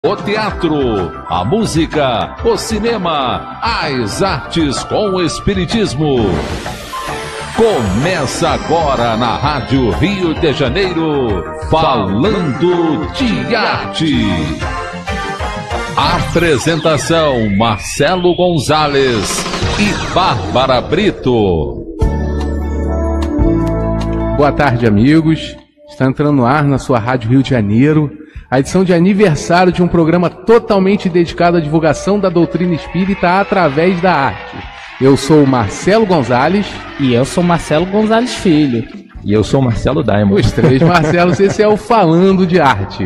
O teatro, a música, o cinema, as artes com o espiritismo. Começa agora na Rádio Rio de Janeiro, Falando de Arte. Apresentação: Marcelo Gonzalez e Bárbara Brito. Boa tarde, amigos. Está entrando no ar na sua Rádio Rio de Janeiro a edição de aniversário de um programa totalmente dedicado à divulgação da doutrina espírita através da arte. Eu sou o Marcelo Gonzalez. E eu sou Marcelo Gonzalez Filho. E eu sou Marcelo Daimon. Os três Marcelos, esse é o Falando de Arte.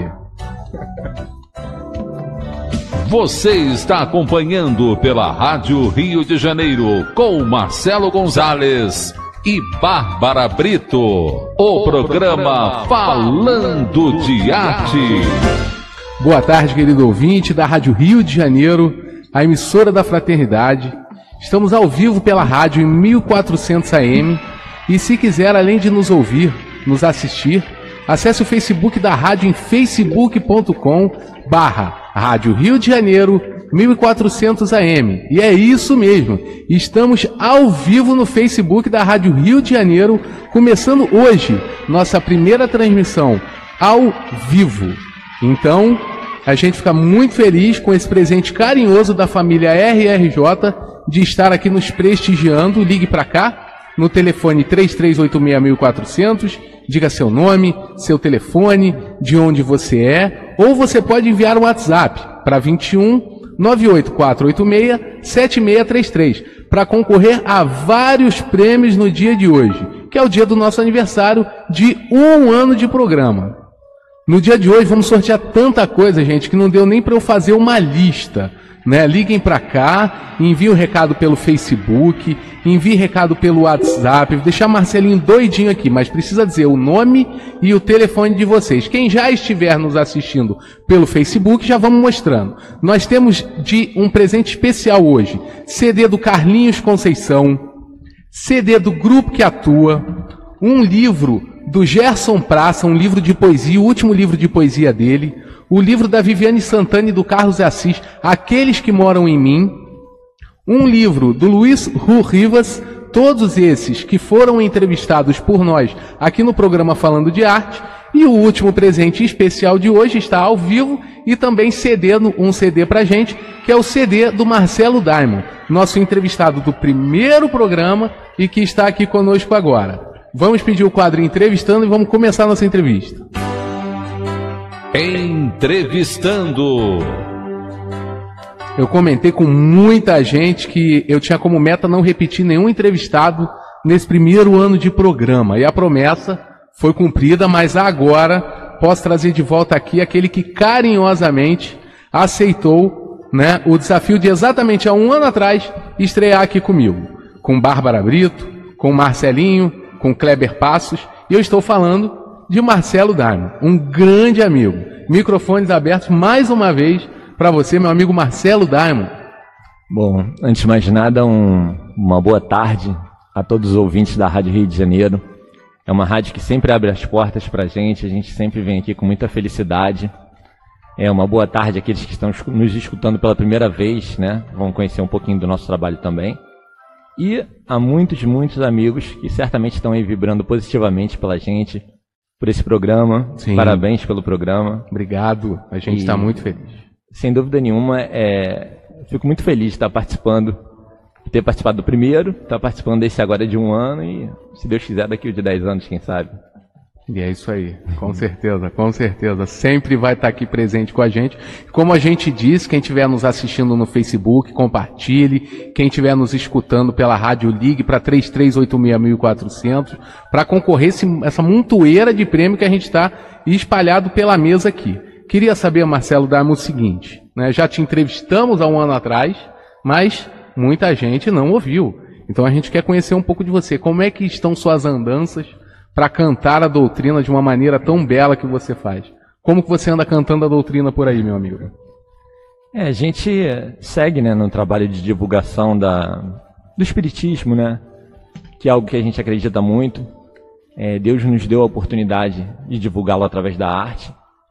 Você está acompanhando pela Rádio Rio de Janeiro com Marcelo Gonzalez e Bárbara Brito, o programa Falando de Arte. Boa tarde, querido ouvinte da Rádio Rio de Janeiro, a emissora da Fraternidade. Estamos ao vivo pela rádio em 1400 AM e se quiser, além de nos ouvir, nos assistir, acesse o Facebook da rádio em facebook.com/Rádio Rio de Janeiro 1400 AM. E é isso mesmo, estamos ao vivo no Facebook da Rádio Rio de Janeiro, começando hoje nossa primeira transmissão ao vivo. Então, a gente fica muito feliz com esse presente carinhoso da família RRJ de estar aqui nos prestigiando. Ligue para cá no telefone 3386-1400, diga seu nome, seu telefone, de onde você é, ou você pode enviar um WhatsApp para 21 98486-7633 para concorrer a vários prêmios no dia de hoje, que é o dia do nosso aniversário de 1 ano de programa. No dia de hoje vamos sortear tanta coisa, gente, que não deu nem para eu fazer uma lista, né? Liguem para cá, enviem o recado pelo Facebook, enviem recado pelo WhatsApp, vou deixar Marcelinho doidinho aqui, mas precisa dizer o nome e o telefone de vocês. Quem já estiver nos assistindo pelo Facebook, já vamos mostrando. Nós temos de um presente especial hoje: CD do Carlinhos Conceição, CD do Grupo que Atua, um livro do Gerson Praça, um livro de poesia, o último livro de poesia dele, o livro da Viviane Santana e do Carlos Assis, Aqueles que Moram em Mim, um livro do Luiz Rivas, todos esses que foram entrevistados por nós aqui no programa Falando de Arte, e o último presente especial de hoje está ao vivo e também cedendo um CD pra gente, que é o CD do Marcelo Daimon, nosso entrevistado do primeiro programa e que está aqui conosco agora. Vamos pedir o quadro Entrevistando e vamos começar nossa entrevista. Entrevistando. Eu comentei com muita gente que eu tinha como meta não repetir nenhum entrevistado nesse primeiro ano de programa. E a promessa foi cumprida, mas agora posso trazer de volta aqui aquele que carinhosamente aceitou, né, o desafio de exatamente há 1 ano atrás estrear aqui comigo. Com Bárbara Brito, com Marcelinho, com Kleber Passos. E eu estou falando de Marcelo Daimon, um grande amigo. Microfones abertos mais uma vez para você, meu amigo Marcelo Daimon. Bom, antes de mais nada, uma boa tarde a todos os ouvintes da Rádio Rio de Janeiro. É uma rádio que sempre abre as portas para a gente sempre vem aqui com muita felicidade. É uma boa tarde àqueles que estão nos escutando pela primeira vez, né? Vão conhecer um pouquinho do nosso trabalho também. E a muitos amigos que certamente estão aí vibrando positivamente pela gente, por esse programa. Sim. Parabéns pelo programa. Obrigado, a gente está muito feliz. Sem dúvida nenhuma, fico muito feliz de estar participando, de ter participado do primeiro, estar participando desse agora de 1 ano e, se Deus quiser, daqui de 10 anos, quem sabe. E é isso aí, com certeza, com certeza. Sempre vai estar aqui presente com a gente. Como a gente disse, quem estiver nos assistindo no Facebook, compartilhe. Quem estiver nos escutando pela rádio, ligue para 3386-1400 para concorrer essa montoeira de prêmio que a gente está espalhado pela mesa aqui. Queria saber, Marcelo Daimon, o seguinte, né? Já te entrevistamos há 1 ano atrás, mas muita gente não ouviu. Então a gente quer conhecer um pouco de você. Como é que estão suas andanças para cantar a doutrina de uma maneira tão bela que você faz? Como que você anda cantando a doutrina por aí, meu amigo? A gente segue, né, no trabalho de divulgação do Espiritismo, né, que é algo que a gente acredita muito. Deus nos deu a oportunidade de divulgá-lo através da arte.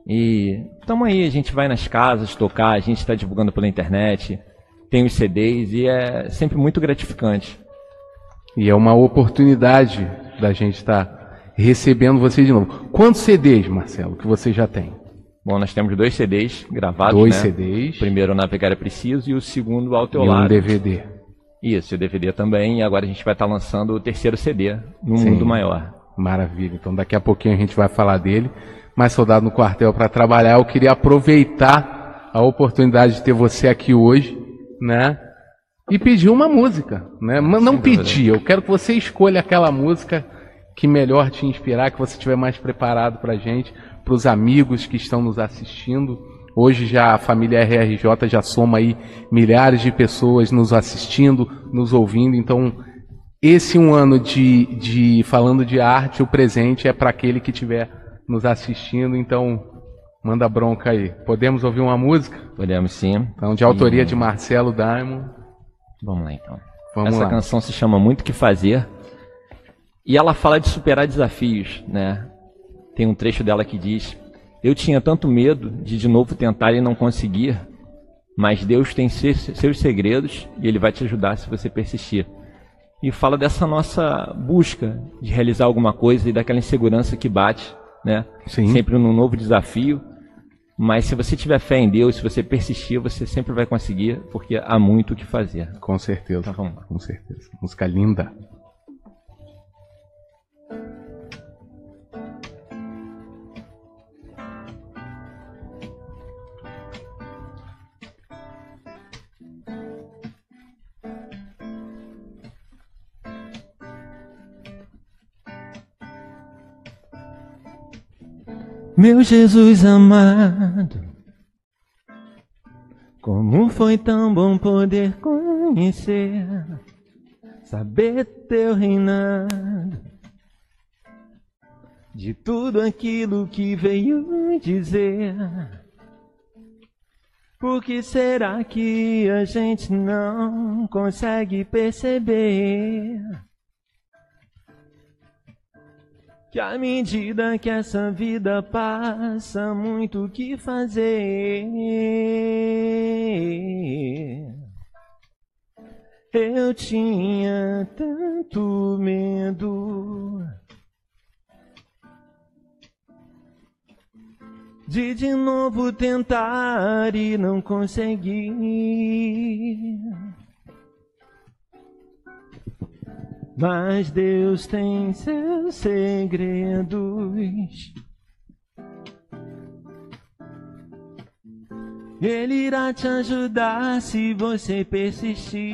E estamos aí, a gente vai nas casas tocar, a gente está divulgando pela internet, tem os CDs e é sempre muito gratificante. E é uma oportunidade da gente estar recebendo você de novo. Quantos CDs, Marcelo, que você já tem? Bom, nós temos 2 CDs gravados, Dois né? CDs. O primeiro, Navegar é Preciso, e o segundo, Ao Teu E Lado. um DVD. Isso, o DVD também, e agora a gente vai estar lançando o 3º CD, No Sim. Mundo Maior. Maravilha. Então daqui a pouquinho a gente vai falar dele. Mais Soldado no Quartel para trabalhar. Eu queria aproveitar a oportunidade de ter você aqui hoje, né? E pedir uma música, né? Mas não pedir, eu quero que você escolha aquela música que melhor te inspirar, que você estiver mais preparado pra gente, para os amigos que estão nos assistindo. Hoje já a família RRJ já soma aí milhares de pessoas nos assistindo, nos ouvindo. Então, esse um ano de falando de arte, o presente é para aquele que estiver nos assistindo. Então, manda bronca aí. Podemos ouvir uma música? Podemos sim. Então, de autoria de Marcelo Diamond. Vamos lá então. Vamos Essa lá. canção se chama Muito O Que Fazer. E ela fala de superar desafios, né? Tem um trecho dela que diz: eu tinha tanto medo de novo tentar e não conseguir, mas Deus tem seus segredos e Ele vai te ajudar se você persistir. E fala dessa nossa busca de realizar alguma coisa e daquela insegurança que bate, né? Sim. Sempre num novo desafio. Mas se você tiver fé em Deus, se você persistir, você sempre vai conseguir, porque há muito o que fazer. Com certeza. Então vamos lá. Com certeza. Música linda. Meu Jesus amado, como foi tão bom poder conhecer, saber teu reinado, de tudo aquilo que veio dizer. Por que será que a gente não consegue perceber que à medida que essa vida passa, muito o que fazer? Eu tinha tanto medo de novo tentar e não conseguir. Mas Deus tem seus segredos. Ele irá te ajudar se você persistir.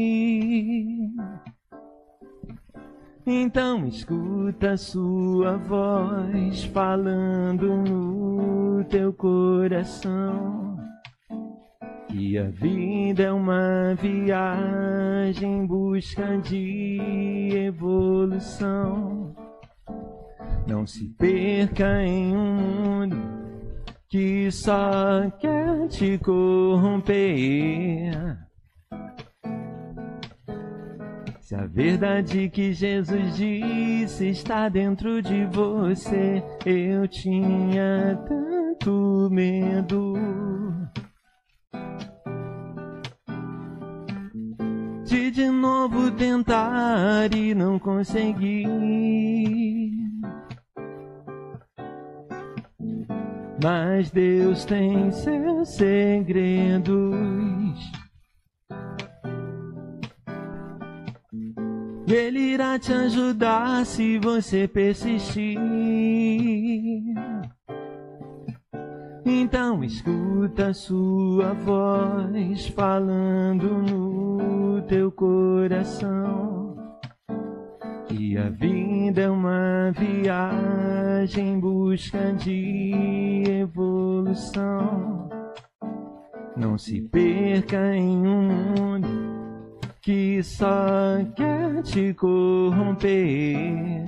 Então escuta sua voz falando no teu coração. E a vida é uma viagem em busca de evolução. Não se perca em um mundo que só quer te corromper. Se a verdade que Jesus disse está dentro de você, eu tinha tanto medo de novo tentar e não conseguir. Mas Deus tem seus segredos. Ele irá te ajudar se você persistir. Então escuta sua voz falando no teu coração. Que a vida é uma viagem em busca de evolução. Não se perca em um mundo que só quer te corromper.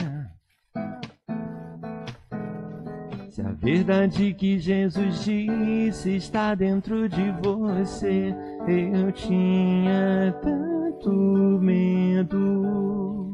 Se a verdade que Jesus disse está dentro de você, eu tinha tanto medo.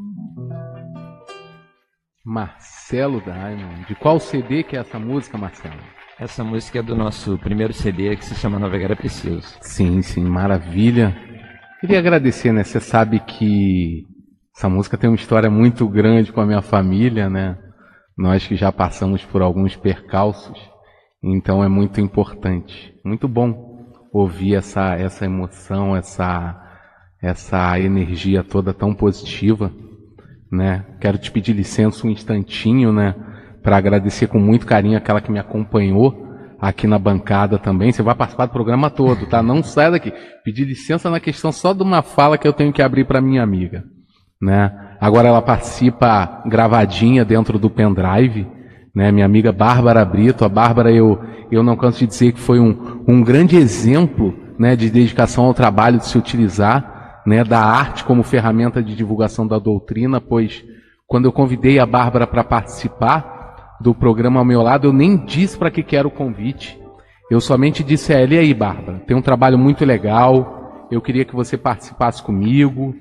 Marcelo Diamond. De qual CD que é essa música, Marcelo? Essa música é do nosso primeiro CD, que se chama Navegar é Preciso. Sim, maravilha. Queria agradecer, né? Você sabe que essa música tem uma história muito grande com a minha família, né? Nós que já passamos por alguns percalços, então é muito importante. Muito bom ouvir essa emoção, essa energia toda tão positiva, né? Quero te pedir licença um instantinho, né? Para agradecer com muito carinho aquela que me acompanhou aqui na bancada também. Você vai participar do programa todo, tá? Não sai daqui. Pedir licença na questão só de uma fala que eu tenho que abrir para minha amiga, né? Agora ela participa gravadinha dentro do pendrive, né? Minha amiga Bárbara Brito. A Bárbara, eu não canso de dizer que foi um grande exemplo, né, de dedicação ao trabalho, de se utilizar, né, da arte como ferramenta de divulgação da doutrina, pois quando eu convidei a Bárbara para participar do programa ao meu lado, eu nem disse para que era o convite. Eu somente disse a ela: e aí, Bárbara, tem um trabalho muito legal, eu queria que você participasse comigo,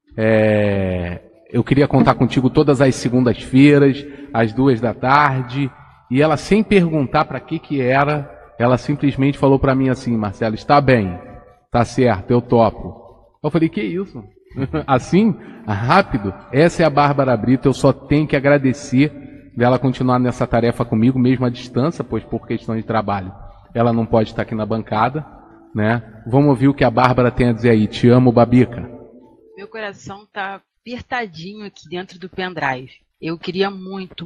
eu queria contar contigo todas as segundas-feiras, às 14h. E ela, sem perguntar para que era, ela simplesmente falou para mim assim: Marcelo, está bem, tá certo, eu topo. Eu falei: que isso? Assim, rápido? Essa é a Bárbara Brito. Eu só tenho que agradecer dela continuar nessa tarefa comigo, mesmo à distância, pois por questão de trabalho ela não pode estar aqui na bancada, né? Vamos ouvir o que a Bárbara tem a dizer aí. Te amo, Babica. Meu coração tá apertadinho aqui dentro do pendrive. Eu queria muito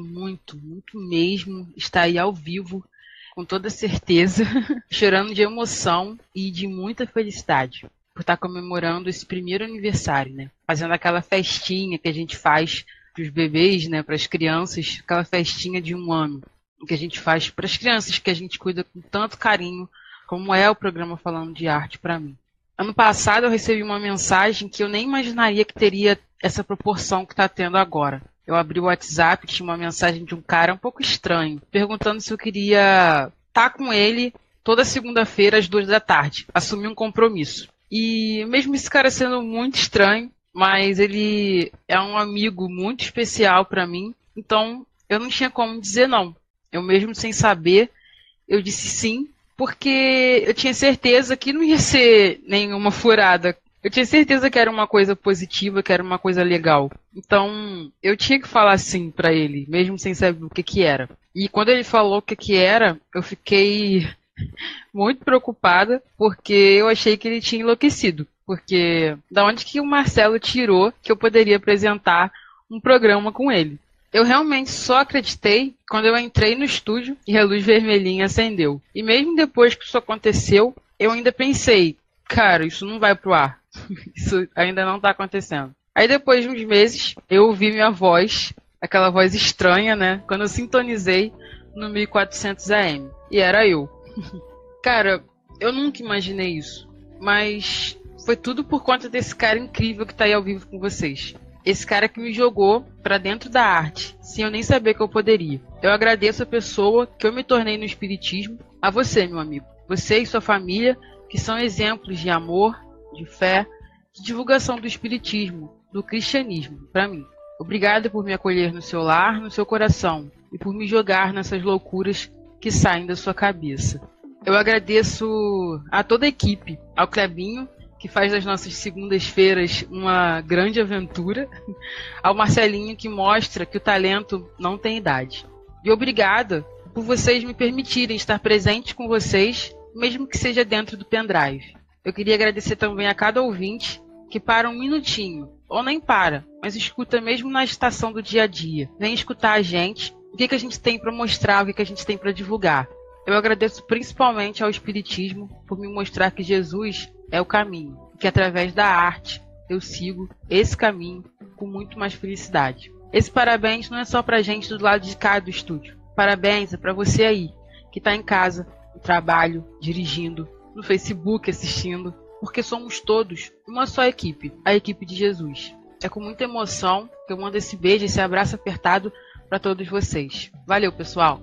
mesmo estar aí ao vivo, com toda certeza, chorando de emoção e de muita felicidade por estar comemorando esse primeiro aniversário, né? Fazendo aquela festinha que a gente faz para os bebês, né, para as crianças, aquela festinha de 1 ano, que a gente faz para as crianças que a gente cuida com tanto carinho, como é o programa Falando de Arte para mim. Ano passado eu recebi uma mensagem que eu nem imaginaria que teria essa proporção que está tendo agora. Eu abri o WhatsApp, tinha uma mensagem de um cara um pouco estranho, perguntando se eu queria estar com ele toda segunda-feira às 14h, assumir um compromisso. E mesmo esse cara sendo muito estranho, mas ele é um amigo muito especial para mim, então eu não tinha como dizer não. Eu mesmo sem saber, eu disse sim, porque eu tinha certeza que não ia ser nenhuma furada. Eu tinha certeza que era uma coisa positiva, que era uma coisa legal. Então eu tinha que falar sim para ele, mesmo sem saber o que era. E quando ele falou o que era, eu fiquei muito preocupada, porque eu achei que ele tinha enlouquecido. Porque da onde que o Marcelo tirou que eu poderia apresentar um programa com ele? Eu realmente só acreditei quando eu entrei no estúdio e a luz vermelhinha acendeu. E mesmo depois que isso aconteceu, eu ainda pensei: cara, isso não vai pro ar. Isso ainda não tá acontecendo. Aí depois de uns meses, eu ouvi minha voz, aquela voz estranha, né? Quando eu sintonizei no 1400 AM. E era eu. Cara, eu nunca imaginei isso. Mas foi tudo por conta desse cara incrível que tá aí ao vivo com vocês. Esse cara que me jogou pra dentro da arte, sem eu nem saber que eu poderia. Eu agradeço a pessoa que eu me tornei no espiritismo, a você, meu amigo. Você e sua família, que são exemplos de amor, de fé, de divulgação do espiritismo, do cristianismo, pra mim. Obrigada por me acolher no seu lar, no seu coração, e por me jogar nessas loucuras que saem da sua cabeça. Eu agradeço a toda a equipe, ao Clebinho, que faz das nossas segundas-feiras uma grande aventura, ao Marcelinho, que mostra que o talento não tem idade. E obrigada por vocês me permitirem estar presente com vocês, mesmo que seja dentro do pendrive. Eu queria agradecer também a cada ouvinte que para um minutinho, ou nem para, mas escuta mesmo na estação do dia a dia. Vem escutar a gente, o que a gente tem para mostrar, o que a gente tem para divulgar. Eu agradeço principalmente ao Espiritismo por me mostrar que Jesus é o caminho, que através da arte eu sigo esse caminho com muito mais felicidade. Esse parabéns não é só pra gente do lado de cá do estúdio. Parabéns é pra você aí, que tá em casa, no trabalho, dirigindo, no Facebook assistindo, porque somos todos uma só equipe, a equipe de Jesus. É com muita emoção que eu mando esse beijo, esse abraço apertado para todos vocês. Valeu, pessoal!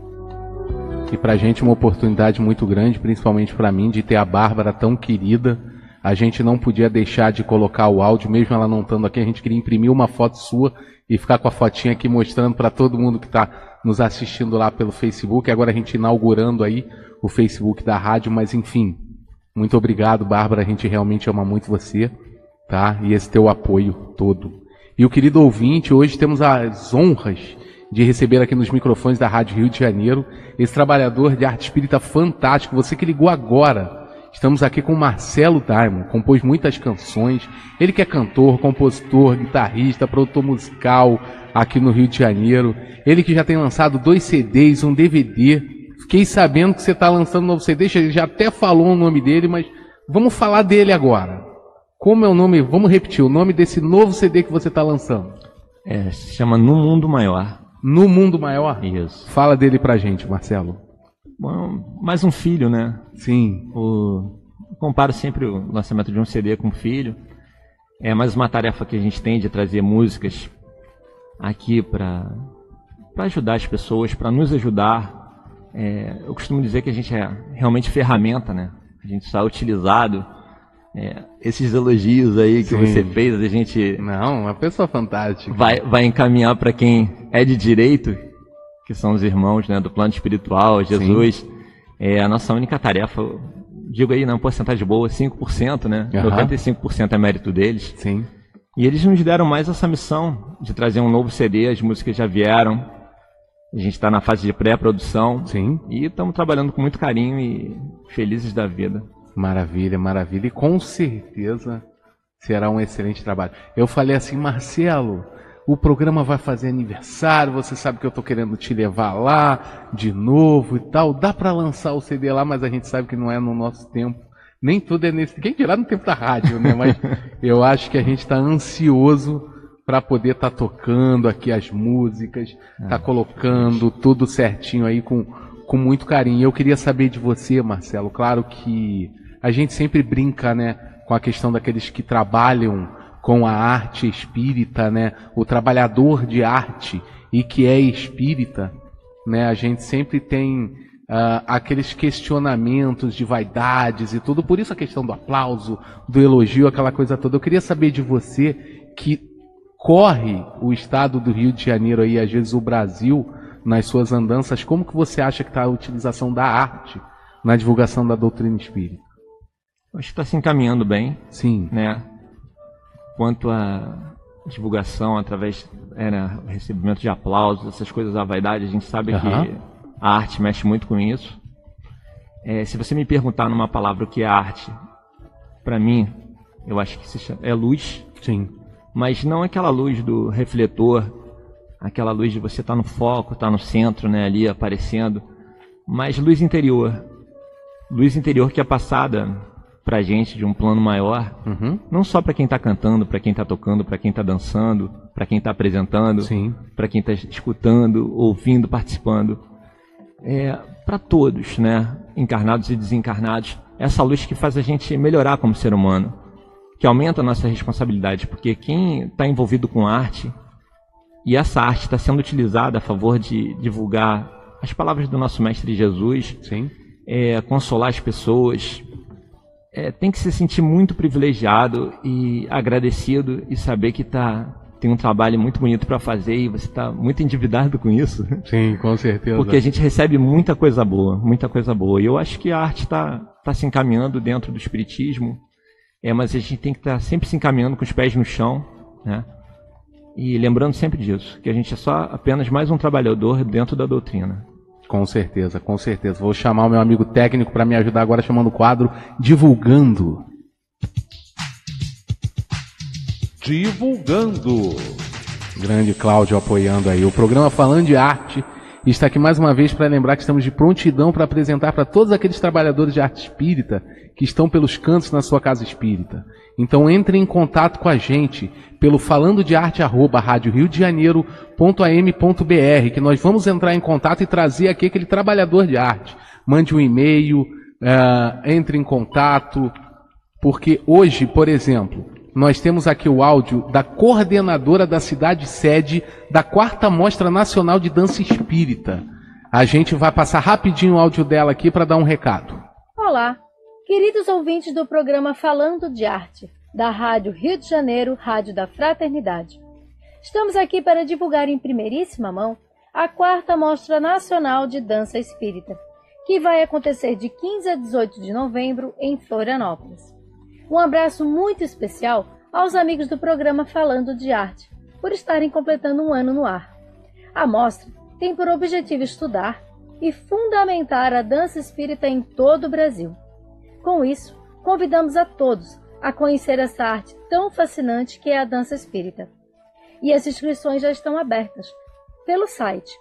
E pra gente uma oportunidade muito grande, principalmente pra mim, de ter a Bárbara tão querida. A gente não podia deixar de colocar o áudio, mesmo ela não estando aqui. A gente queria imprimir uma foto sua e ficar com a fotinha aqui mostrando pra todo mundo que tá nos assistindo lá pelo Facebook. Agora a gente inaugurando aí o Facebook da rádio, mas enfim, muito obrigado, Bárbara. A gente realmente ama muito você, tá? E esse teu apoio todo. E o querido ouvinte, hoje temos as honras de receber aqui nos microfones da Rádio Rio de Janeiro esse trabalhador de arte espírita fantástico, você que ligou agora. Estamos aqui com o Marcelo Diamond, compôs muitas canções, ele que é cantor, compositor, guitarrista, produtor musical aqui no Rio de Janeiro, ele que já tem lançado 2 CDs, um DVD, fiquei sabendo que você está lançando um novo CD, ele já até falou o nome dele, mas vamos falar dele agora. Como é o nome, vamos repetir, o nome desse novo CD que você está lançando? Se chama No Mundo Maior. No Mundo Maior? Isso. Fala dele pra gente, Marcelo. Bom, mais um filho, né? Sim. Comparo sempre o lançamento de um CD com um filho. É mais uma tarefa que a gente tem de trazer músicas aqui para ajudar as pessoas, para nos ajudar. Eu costumo dizer que a gente é realmente ferramenta, né? A gente está utilizado. Esses elogios aí que você fez, a gente... Não, uma pessoa fantástica. Vai encaminhar para quem é de direito, que são os irmãos, né, do plano espiritual, Jesus. A nossa única tarefa, digo aí, uma porcentagem boa, 5%, né? 95% é mérito deles. Sim. E eles nos deram mais essa missão de trazer um novo CD, as músicas já vieram. A gente está na fase de pré-produção. Sim. E estamos trabalhando com muito carinho e felizes da vida. Maravilha, maravilha. E com certeza será um excelente trabalho. Eu falei assim, Marcelo, o programa vai fazer aniversário, você sabe que eu estou querendo te levar lá de novo e tal. Dá para lançar o CD lá, mas a gente sabe que não é no nosso tempo. Nem tudo é nesse... Quem dirá no tempo da rádio, né? Mas eu acho que a gente está ansioso para poder estar tocando aqui as músicas, tá colocando tudo certinho aí com muito carinho. Eu queria saber de você, Marcelo, claro que a gente sempre brinca, né, com a questão daqueles que trabalham com a arte espírita, né, o trabalhador de arte e que é espírita, né, a gente sempre tem aqueles questionamentos de vaidades e tudo, por isso a questão do aplauso, do elogio, aquela coisa toda. Eu queria saber de você que corre o estado do Rio de Janeiro aí, às vezes o Brasil, nas suas andanças, como que você acha que está a utilização da arte na divulgação da doutrina espírita? Acho que está se encaminhando bem. Sim. Né? Quanto à divulgação através do recebimento de aplausos, essas coisas da vaidade, a gente sabe que a arte mexe muito com isso. Se você me perguntar numa palavra o que é arte, para mim, eu acho que é luz. Sim. Mas não aquela luz do refletor, aquela luz de você estar no foco, estar no centro, né, ali aparecendo, mas luz interior que é passada pra gente de um plano maior, não só para quem está cantando, para quem está tocando, para quem está dançando, para quem está apresentando, para quem está escutando, ouvindo, participando, para todos, né, encarnados e desencarnados, essa luz que faz a gente melhorar como ser humano, que aumenta a nossa responsabilidade, porque quem está envolvido com arte, e essa arte está sendo utilizada a favor de divulgar as palavras do nosso Mestre Jesus, consolar as pessoas, tem que se sentir muito privilegiado e agradecido e saber que tem um trabalho muito bonito para fazer e você está muito endividado com isso. Sim, com certeza. Porque a gente recebe muita coisa boa, muita coisa boa. E eu acho que a arte está se encaminhando dentro do espiritismo, mas a gente tem que estar sempre se encaminhando com os pés no chão, né? E lembrando sempre disso, que a gente é só apenas mais um trabalhador dentro da doutrina. Com certeza, com certeza. Vou chamar o meu amigo técnico para me ajudar agora, chamando o quadro Divulgando. Divulgando. Grande Cláudio apoiando aí. O programa Falando de Arte está aqui mais uma vez para lembrar que estamos de prontidão para apresentar para todos aqueles trabalhadores de arte espírita que estão pelos cantos na sua casa espírita. Então entre em contato com a gente pelo falandodearte@radioriodejaneiro.am.br, que nós vamos entrar em contato e trazer aqui aquele trabalhador de arte. Mande um e-mail, entre em contato, porque hoje, por exemplo, nós temos aqui o áudio da coordenadora da cidade sede da 4ª Mostra Nacional de Dança Espírita. A gente vai passar rapidinho o áudio dela aqui para dar um recado. Olá, queridos ouvintes do programa Falando de Arte, da Rádio Rio de Janeiro, Rádio da Fraternidade. Estamos aqui para divulgar em primeiríssima mão a 4ª Mostra Nacional de Dança Espírita, que vai acontecer de 15 a 18 de novembro em Florianópolis. Um abraço muito especial aos amigos do programa Falando de Arte, por estarem completando um ano no ar. A mostra tem por objetivo estudar e fundamentar a dança espírita em todo o Brasil. Com isso, convidamos a todos a conhecer essa arte tão fascinante que é a dança espírita. E as inscrições já estão abertas pelo site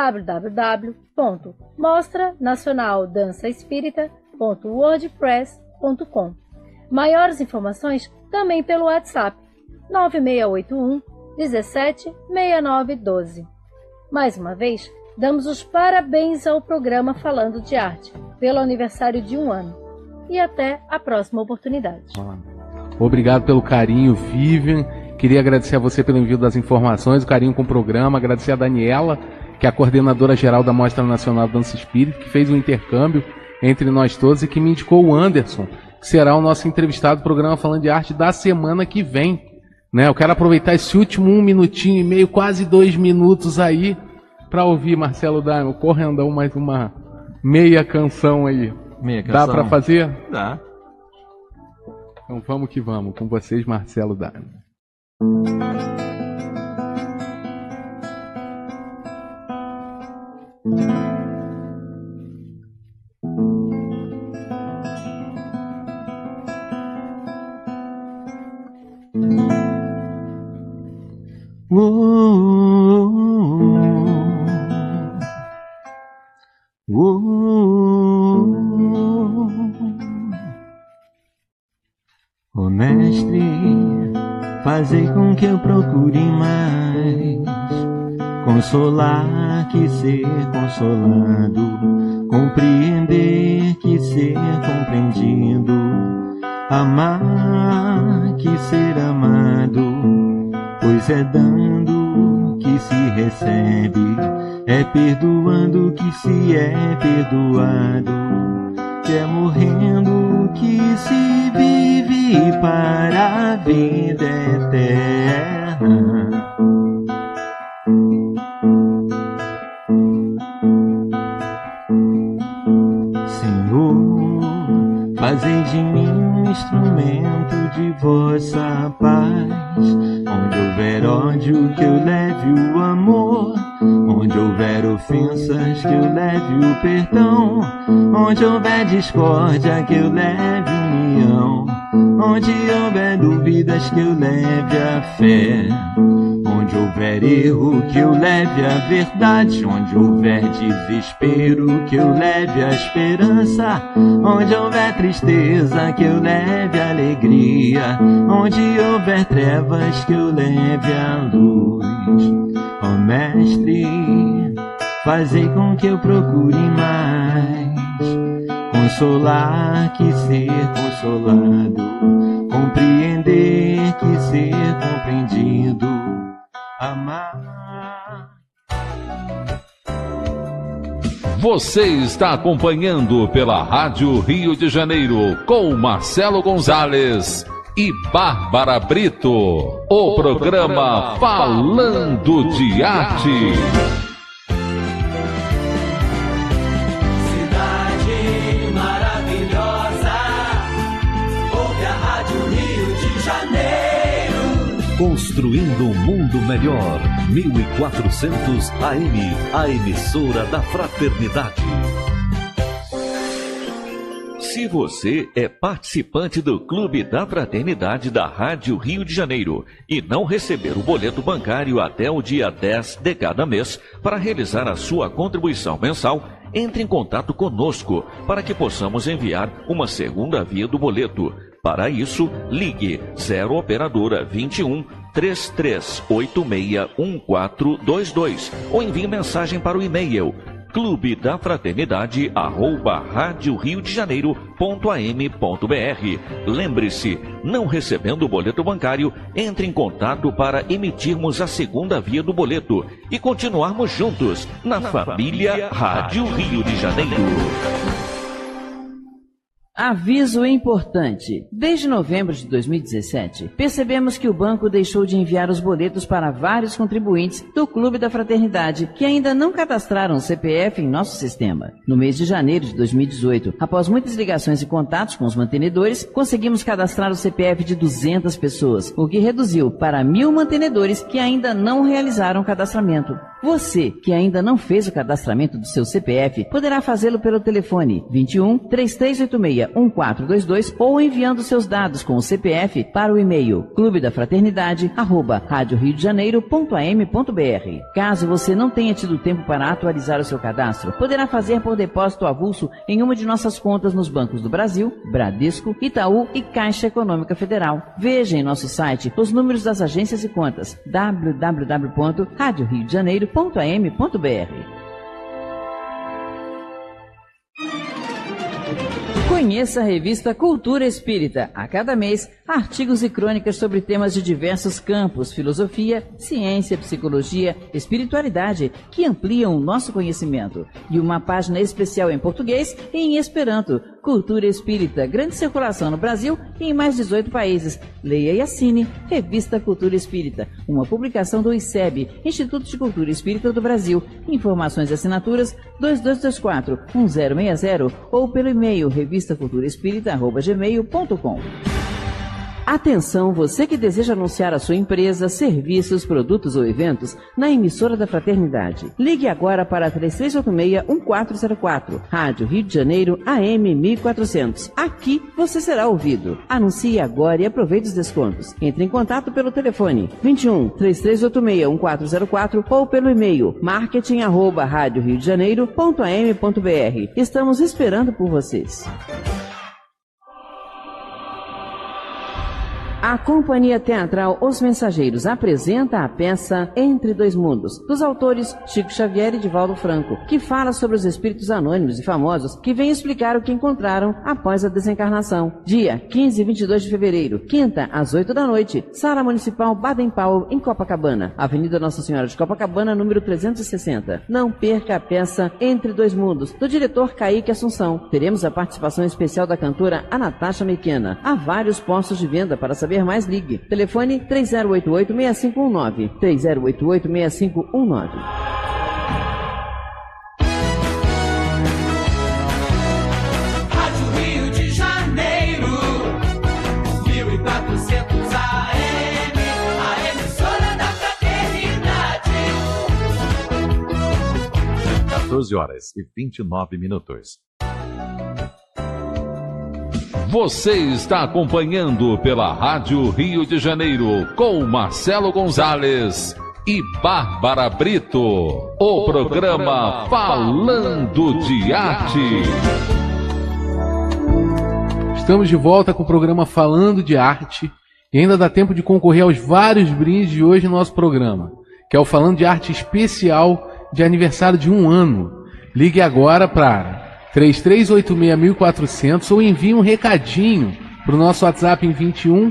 www.mostranacionaldançaespírita.wordpress.com. Maiores informações também pelo WhatsApp 9681 17 6912. Mais uma vez, damos os parabéns ao programa Falando de Arte pelo aniversário de 1 ano. E até a próxima oportunidade. Obrigado pelo carinho, Vivian. Queria agradecer a você pelo envio das informações, o carinho com o programa. Agradecer a Daniela, que é a coordenadora geral da Mostra Nacional Dança Espírita, que fez um intercâmbio entre nós todos e que me indicou o Anderson, que será o nosso entrevistado do programa Falando de Arte da semana que vem. Né? Eu quero aproveitar esse último 1 minutinho e meio, quase 2 minutos aí, para ouvir Marcelo Daimon, correndão, mais uma meia canção aí. Meia canção. Dá para fazer? Dá. Então vamos que vamos, com vocês, Marcelo Daimon. Ô mestre, fazei com que eu procure mais consolar que ser consolado, compreender que ser compreendido, amar que ser amado, pois é dando que se recebe, é perdoando que se é perdoado, que é morrendo que se vive para a vida eterna. Senhor, fazei de mim um instrumento de vossa paz. Onde houver ódio, que eu leve o amor. Onde houver ofensas, que eu leve o perdão. Onde houver discórdia, que eu leve união. Onde houver dúvidas, que eu leve a fé. Onde houver erro, que eu leve a verdade. Onde houver desespero, que eu leve a esperança. Onde houver tristeza, que eu leve a alegria. Onde houver trevas, que eu leve a luz. Ó mestre, fazei com que eu procure mais consolar que ser consolado, compreender que ser compreendido, amar. Você está acompanhando pela Rádio Rio de Janeiro com Marcelo Gonzalez e Bárbara Brito, o programa Falando de Arte. Cidade maravilhosa, ouve a Rádio Rio de Janeiro. Construindo um mundo melhor, 1400 AM, a emissora da Fraternidade. Se você é participante do Clube da Fraternidade da Rádio Rio de Janeiro e não receber o boleto bancário até o dia 10 de cada mês para realizar a sua contribuição mensal, entre em contato conosco para que possamos enviar uma segunda via do boleto. Para isso, ligue 0 Operadora 21 3386 1422 ou envie mensagem para o e-mail clubedafraternidade@radioriodejaneiro.am.br. Lembre-se, não recebendo o boleto bancário, entre em contato para emitirmos a segunda via do boleto e continuarmos juntos na família Rádio Rio de Janeiro. Aviso importante. Desde novembro de 2017, percebemos que o banco deixou de enviar os boletos para vários contribuintes do Clube da Fraternidade que ainda não cadastraram o CPF em nosso sistema. No mês de janeiro de 2018, após muitas ligações e contatos com os mantenedores, conseguimos cadastrar o CPF de 200 pessoas, o que reduziu para 1.000 mantenedores que ainda não realizaram o cadastramento. Você, que ainda não fez o cadastramento do seu CPF, poderá fazê-lo pelo telefone 21 3386 1422 ou enviando seus dados com o CPF para o e-mail clubedafraternidade@radioriodejaneiro.am.br. Caso você não tenha tido tempo para atualizar o seu cadastro, poderá fazer por depósito avulso em uma de nossas contas nos bancos do Brasil, Bradesco, Itaú e Caixa Econômica Federal. Veja em nosso site os números das agências e contas www.radioriodejaneiro.am.br. Conheça a revista Cultura Espírita. A cada mês, artigos e crônicas sobre temas de diversos campos, filosofia, ciência, psicologia, espiritualidade, que ampliam o nosso conhecimento. E uma página especial em português e em Esperanto. Cultura Espírita, grande circulação no Brasil e em mais 18 países. Leia e assine Revista Cultura Espírita, uma publicação do ICEB, Instituto de Cultura Espírita do Brasil. Informações e assinaturas 2224-1060 ou pelo e-mail revistaculturaespírita@gmail.com. Atenção, você que deseja anunciar a sua empresa, serviços, produtos ou eventos na emissora da Fraternidade. Ligue agora para 3386-1404, Rádio Rio de Janeiro, AM 1400. Aqui você será ouvido. Anuncie agora e aproveite os descontos. Entre em contato pelo telefone 21 3386-1404 ou pelo e-mail marketing@radioriodejaneiro.am.br. Estamos esperando por vocês. A Companhia Teatral Os Mensageiros apresenta a peça Entre Dois Mundos, dos autores Chico Xavier e Divaldo Franco, que fala sobre os espíritos anônimos e famosos que vêm explicar o que encontraram após a desencarnação. Dia 15 e 22 de fevereiro, quinta, às 8 da noite, Sala Municipal Baden-Powell, em Copacabana, Avenida Nossa Senhora de Copacabana, número 360. Não perca a peça Entre Dois Mundos, do diretor Kaique Assunção. Teremos a participação especial da cantora Anatasha Mequena. Há vários postos de venda. Para saber mais, ligue. Telefone 3088-6519. 3088-6519. Rádio Rio de Janeiro, 1400 AM, a emissora da Fraternidade. 14h29. Você está acompanhando pela Rádio Rio de Janeiro com Marcelo Gonzalez e Bárbara Brito, o programa Falando de Arte. Estamos de volta com o programa Falando de Arte e ainda dá tempo de concorrer aos vários brindes de hoje no nosso programa, que é o Falando de Arte especial de aniversário de 1 ano. Ligue agora para 3386-1400 ou envie um recadinho para o nosso WhatsApp em 21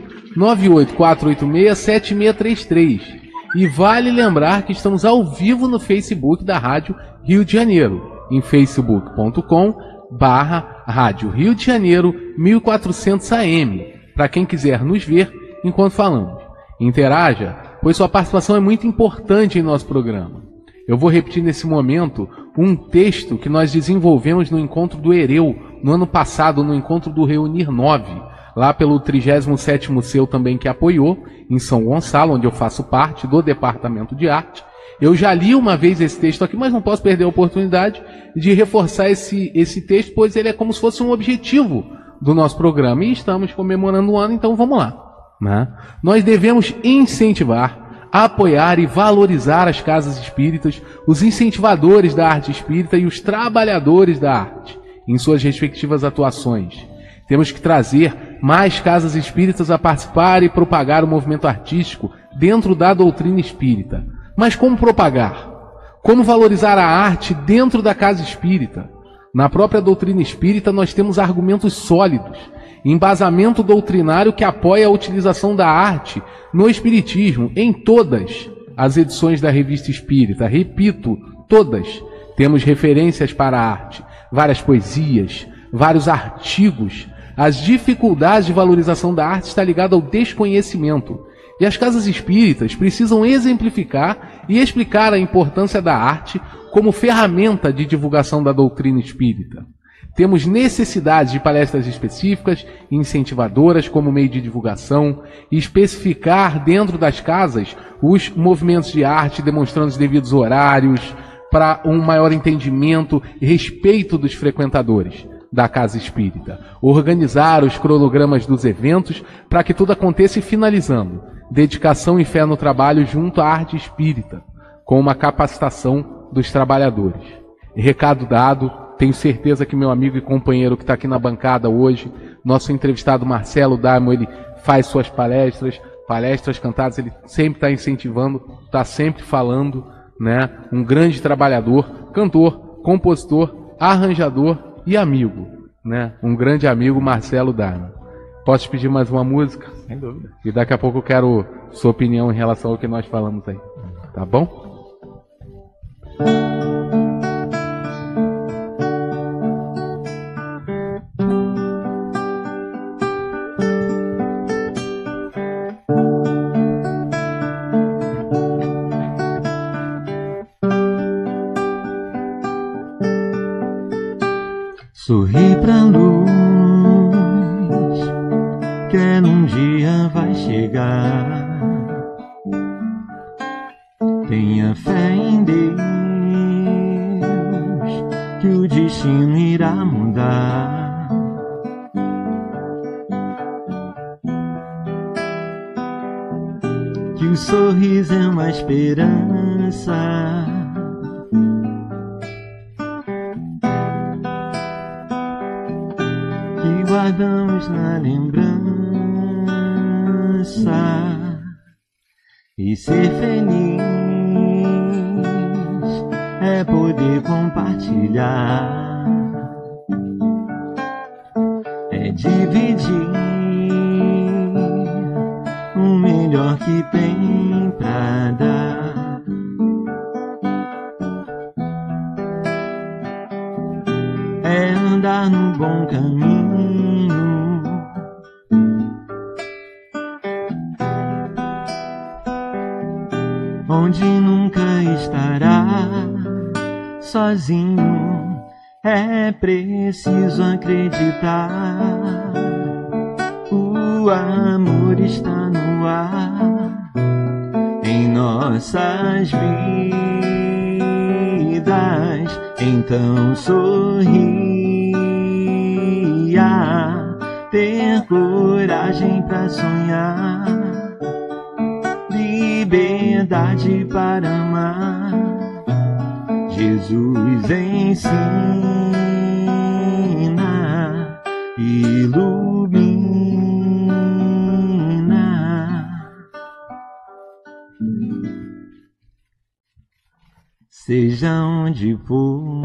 98486-7633. E vale lembrar que estamos ao vivo no Facebook da Rádio Rio de Janeiro, em facebook.com/Rádio Rio de Janeiro 1400 AM, para quem quiser nos ver enquanto falamos. Interaja, pois sua participação é muito importante em nosso programa. Eu vou repetir nesse momento um texto que nós desenvolvemos no Encontro do Hereu, no ano passado, no Encontro do Reunir 9, lá pelo 37º Seu também que apoiou, em São Gonçalo, onde eu faço parte do Departamento de Arte. Eu já li uma vez esse texto aqui, mas não posso perder a oportunidade de reforçar esse texto, pois ele é como se fosse um objetivo do nosso programa. E estamos comemorando um ano, então vamos lá, né? Nós devemos incentivar, apoiar e valorizar as casas espíritas, os incentivadores da arte espírita e os trabalhadores da arte, em suas respectivas atuações. Temos que trazer mais casas espíritas a participar e propagar o movimento artístico dentro da doutrina espírita. Mas como propagar? Como valorizar a arte dentro da casa espírita? Na própria doutrina espírita nós temos argumentos sólidos, embasamento doutrinário que apoia a utilização da arte no espiritismo em todas as edições da Revista Espírita. Repito, todas. Temos referências para a arte, várias poesias, vários artigos As dificuldades de valorização da arte está ligada ao desconhecimento. E as casas espíritas precisam exemplificar e explicar a importância da arte como ferramenta de divulgação da doutrina espírita. Temos necessidade de palestras específicas e incentivadoras como meio de divulgação e especificar dentro das casas os movimentos de arte, demonstrando os devidos horários para um maior entendimento e respeito dos frequentadores da casa espírita. Organizar os cronogramas dos eventos para que tudo aconteça e finalizando. Dedicação e fé no trabalho junto à arte espírita, com uma capacitação dos trabalhadores. Recado dado, tenho certeza que meu amigo e companheiro que está aqui na bancada hoje, nosso entrevistado Marcelo Damo, ele faz suas palestras cantadas, ele sempre está incentivando, está sempre falando, né? Um grande trabalhador, cantor, compositor, arranjador e amigo, né? Um grande amigo, Marcelo Damo. Posso te pedir mais uma música? Sem dúvida. E daqui a pouco eu quero sua opinião em relação ao que nós falamos aí. Tá bom? Sorri pra luz, que um dia vai chegar. Tenha fé em Deus, que o destino irá mudar. Que o sorriso é uma esperança, que guardamos na lembrança, e ser feliz é poder compartilhar, é dividir o melhor que tem pra dar. É andar no bom caminho, onde nunca estará sozinho. É preciso acreditar, o amor está no ar em nossas vidas. Então sorria, ter coragem pra sonhar, liberdade para amar. Jesus ensina, ilumina. Seja onde for,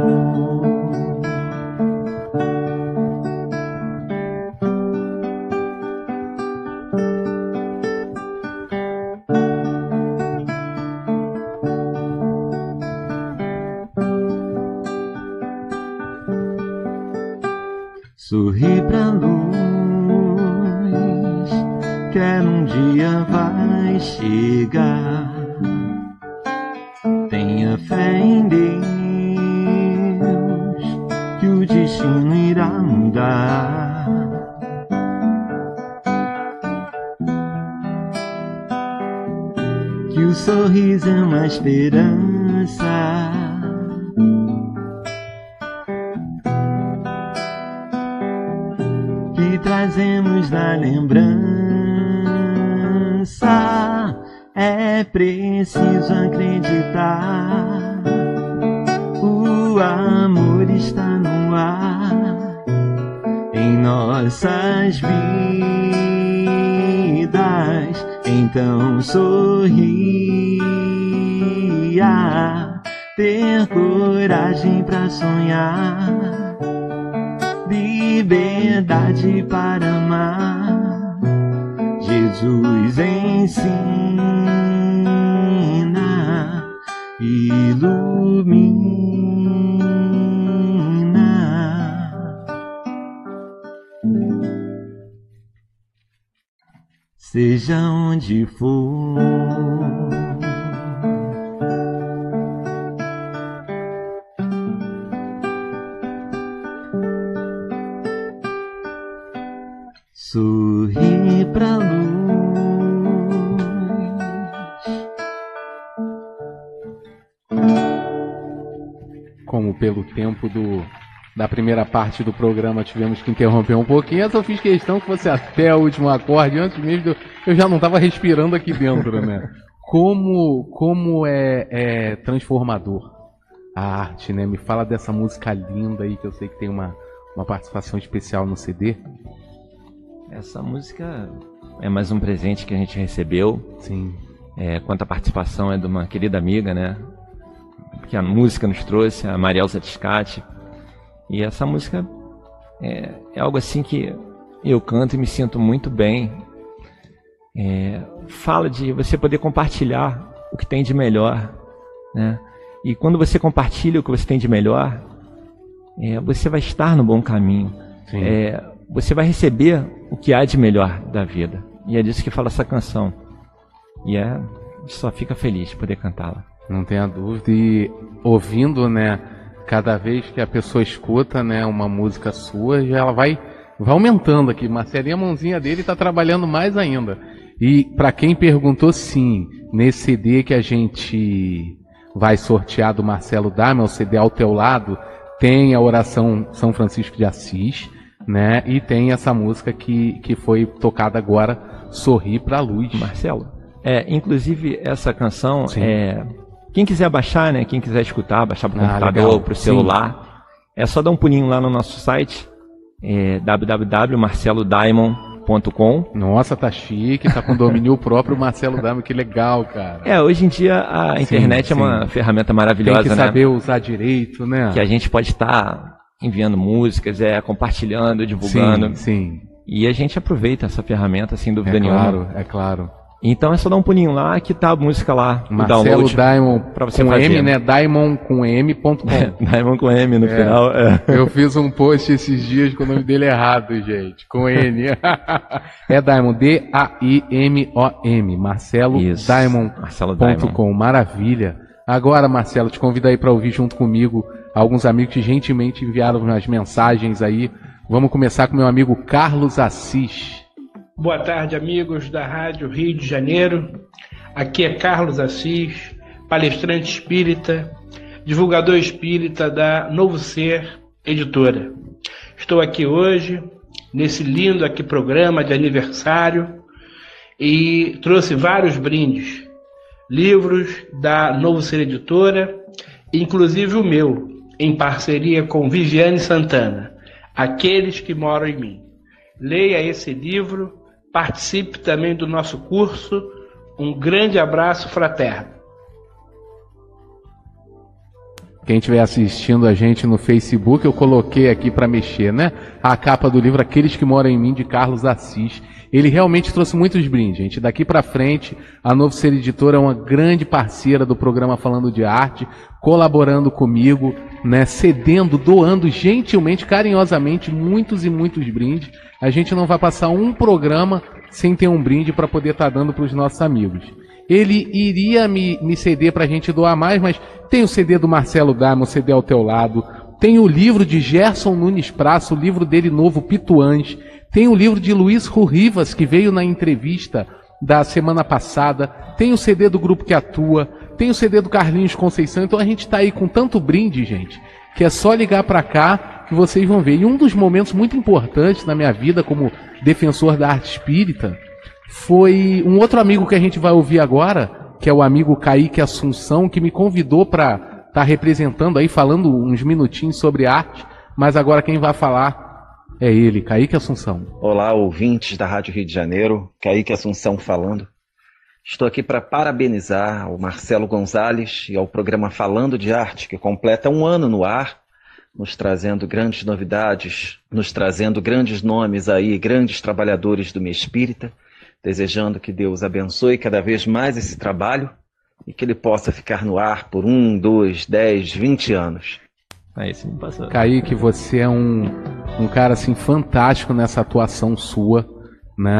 sorri pra luz, quer um dia vai chegar. Tenha fé em Deus, que o destino irá mudar. Que o sorriso é uma esperança, que trazemos na lembrança. É preciso acreditar, o amor está no ar em nossas vidas. Então sorria, ter coragem pra sonhar, liberdade para amar. Jesus ensina, ilumina. seja onde for. Sorri pra luz. Como pelo tempo da primeira parte do programa tivemos que interromper um pouquinho, eu só fiz questão que fosse até o último acorde, antes mesmo eu já não estava respirando aqui dentro, né? Como é transformador a arte, né? Me fala dessa música linda aí, que eu sei que tem uma participação especial no CD. Essa música é mais um presente que a gente recebeu. Sim. Quanto à participação é de uma querida amiga, né? Que a música nos trouxe, a Marielza Tiscati. E essa música é algo assim que eu canto e me sinto muito bem. Fala de você poder compartilhar o que tem de melhor, né? E quando você compartilha o que você tem de melhor, você vai estar no bom caminho. Você vai receber o que há de melhor da vida. E é disso que fala essa canção. E só fica feliz de poder cantá-la. Não tenha dúvida. E ouvindo, né, cada vez que a pessoa escuta, né, uma música sua, já ela vai aumentando aqui. Marcelinho, a mãozinha dele está trabalhando mais ainda. E para quem perguntou, sim, nesse CD que a gente vai sortear do Marcelo Daimon, o CD Ao Teu Lado, tem a oração São Francisco de Assis, né? E tem essa música que foi tocada agora, Sorri pra Luz. Marcelo, inclusive essa canção, quem quiser baixar, né? Quem quiser escutar, baixar pro computador, pro celular, é só dar um pulinho lá no nosso site, www.marcelodaimon.com. Nossa, tá chique, tá com domínio próprio, Marcelo Daimon, que legal, cara. Hoje em dia a internet é uma ferramenta maravilhosa, né? Tem que saber usar direito, né? Que a gente pode estar enviando músicas, compartilhando, divulgando. Sim. E a gente aproveita essa ferramenta, sem dúvida nenhuma. É claro. Então é só dar um pulinho lá que tá a música lá, o Marcelo download. Daimon pra você com fazer. M, né? Daimon com M.com. Daimon com M no final. Eu fiz um post esses dias com o nome dele errado, gente. Com N. É Daimon, D-A-I-M-O-M. Marcelo Daimon.com. Maravilha. Agora, Marcelo, te convido aí para ouvir junto comigo alguns amigos que gentilmente enviaram as mensagens aí. Vamos começar com meu amigo Carlos Assis. Boa tarde, amigos da Rádio Rio de Janeiro. Aqui é Carlos Assis, palestrante espírita, divulgador espírita da Novo Ser Editora. Estou aqui hoje, nesse lindo aqui programa de aniversário, e trouxe vários brindes. Livros da Novo Ser Editora, inclusive o meu, em parceria com Viviane Santana, Aqueles que Moram em Mim. Leia esse livro, participe também do nosso curso. Um grande abraço fraterno. Quem estiver assistindo a gente no Facebook, eu coloquei aqui para mexer, né? A capa do livro Aqueles que Moram em Mim, de Carlos Assis. Ele realmente trouxe muitos brindes, gente. Daqui para frente, a Novo Ser Editora é uma grande parceira do programa Falando de Arte, colaborando comigo, né? Cedendo, doando gentilmente, carinhosamente, muitos e muitos brindes. A gente não vai passar um programa sem ter um brinde para poder estar dando para os nossos amigos. Ele iria me ceder para a gente doar mais, mas tem o CD do Marcelo Daimon, o CD Ao Teu Lado, tem o livro de Gerson Nunes Praça, o livro dele novo, Pituãs, tem o livro de Luiz Rurrivas, que veio na entrevista da semana passada, tem o CD do Grupo que Atua, tem o CD do Carlinhos Conceição. Então a gente está aí com tanto brinde, gente, que é só ligar para cá que vocês vão ver. E um dos momentos muito importantes na minha vida como defensor da arte espírita foi um outro amigo que a gente vai ouvir agora, que é o amigo Kaique Assunção, que me convidou para estar representando aí, falando uns minutinhos sobre arte, mas agora quem vai falar é ele, Kaique Assunção. Olá, ouvintes da Rádio Rio de Janeiro, Kaique Assunção falando. Estou aqui para parabenizar o Marcelo Gonzalez e ao programa Falando de Arte, que completa um ano no ar, nos trazendo grandes novidades, nos trazendo grandes nomes aí, grandes trabalhadores do meio espírita, desejando que Deus abençoe cada vez mais esse trabalho e que ele possa ficar no ar por 1, 2, 10, 20 anos. Aí sim, passou. Kaique, você é um cara assim fantástico nessa atuação sua, né?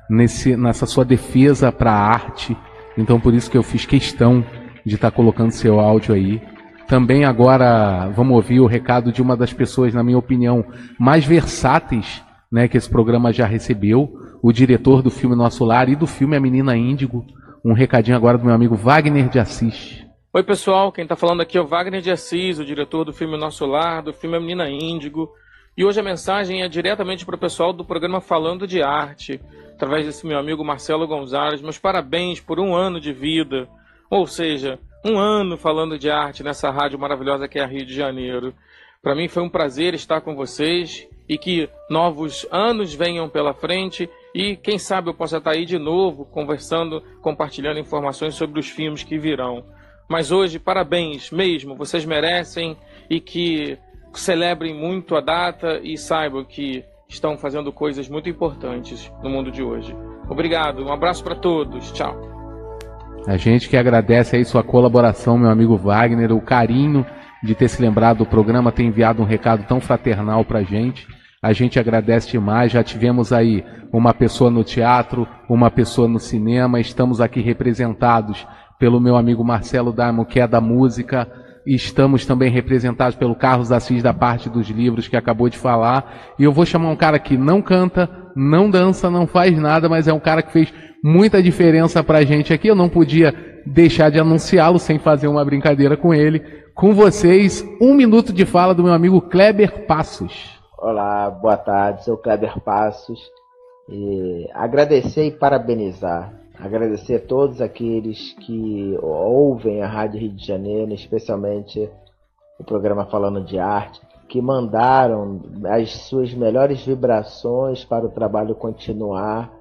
nessa sua defesa para a arte. Então por isso que eu fiz questão de estar colocando seu áudio aí. Também agora vamos ouvir o recado de uma das pessoas, na minha opinião, mais versáteis, né, que esse programa já recebeu, o diretor do filme Nosso Lar e do filme A Menina Índigo. Um recadinho agora do meu amigo Wagner de Assis. Oi pessoal, quem está falando aqui é o Wagner de Assis, o diretor do filme Nosso Lar, do filme A Menina Índigo. E hoje a mensagem é diretamente para o pessoal do programa Falando de Arte, através desse meu amigo Marcelo Gonzalez. Meus parabéns por 1 ano de vida, ou seja, 1 ano falando de arte nessa rádio maravilhosa que é a Rio de Janeiro. Para mim foi um prazer estar com vocês e que novos anos venham pela frente e quem sabe eu possa estar aí de novo conversando, compartilhando informações sobre os filmes que virão. Mas hoje, parabéns mesmo, vocês merecem e que celebrem muito a data e saibam que estão fazendo coisas muito importantes no mundo de hoje. Obrigado, um abraço para todos, tchau. A gente que agradece aí sua colaboração, meu amigo Wagner, o carinho de ter se lembrado do programa, ter enviado um recado tão fraternal pra gente. A gente agradece demais, já tivemos aí uma pessoa no teatro, uma pessoa no cinema, estamos aqui representados pelo meu amigo Marcelo Daimon, que é da música, e estamos também representados pelo Carlos Assis, da parte dos livros, que acabou de falar, e eu vou chamar um cara que não canta, não dança, não faz nada, mas é um cara que fez muita diferença pra gente aqui, eu não podia deixar de anunciá-lo sem fazer uma brincadeira com ele. Com vocês, 1 minuto de fala do meu amigo Kleber Passos. Olá, boa tarde, sou Kleber Passos. E agradecer e parabenizar. Agradecer a todos aqueles que ouvem a Rádio Rio de Janeiro, especialmente o programa Falando de Arte, que mandaram as suas melhores vibrações para o trabalho continuar.